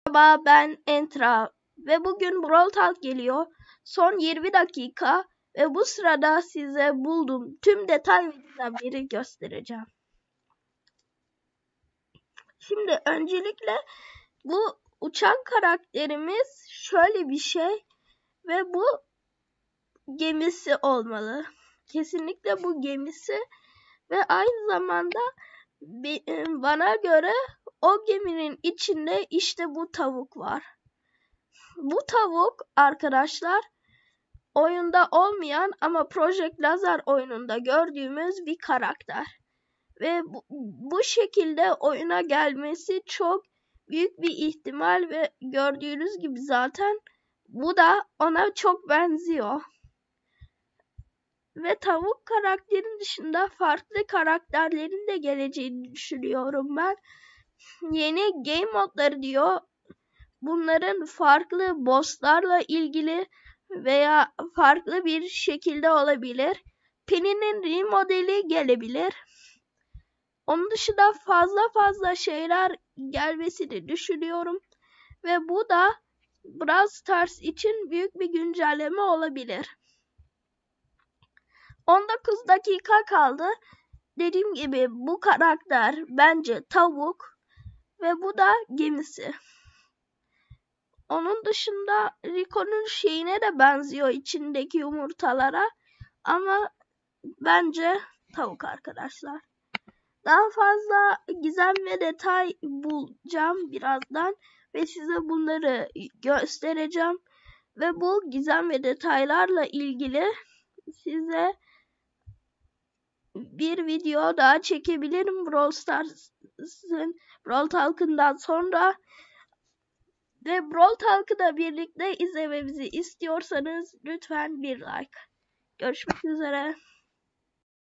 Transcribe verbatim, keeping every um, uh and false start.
Merhaba, ben Entra ve bugün Brawl Talk geliyor. Son yirmi dakika ve bu sırada size bulduğum tüm detay ve gizemleri göstereceğim. Şimdi öncelikle bu uçan karakterimiz şöyle bir şey ve bu gemisi olmalı. Kesinlikle bu gemisi ve aynı zamanda bana göre o geminin içinde işte bu tavuk var. Bu tavuk arkadaşlar oyunda olmayan ama Project Lazer oyununda gördüğümüz bir karakter. Ve bu, bu şekilde oyuna gelmesi çok büyük bir ihtimal ve gördüğünüz gibi zaten bu da ona çok benziyor. Ve tavuk karakterin dışında farklı karakterlerin de geleceğini düşünüyorum ben. Yeni game modları diyor. Bunların farklı bosslarla ilgili veya farklı bir şekilde olabilir. Penny'nin remodeli gelebilir. Onun dışında fazla fazla şeyler gelmesini düşünüyorum. Ve bu da Brawl Stars için büyük bir güncelleme olabilir. on dokuz dakika kaldı. Dediğim gibi bu karakter bence tavuk ve bu da gemisi. Onun dışında Rico'nun şeyine de benziyor içindeki yumurtalara ama bence tavuk arkadaşlar. Daha fazla gizem ve detay bulacağım birazdan ve size bunları göstereceğim. Ve bu gizem ve detaylarla ilgili size bir video daha çekebilirim Brawl Stars'ın Brawl Talk'ından sonra. Ve Brawl Talk'ı da birlikte izlememizi istiyorsanız lütfen bir like. Görüşmek üzere.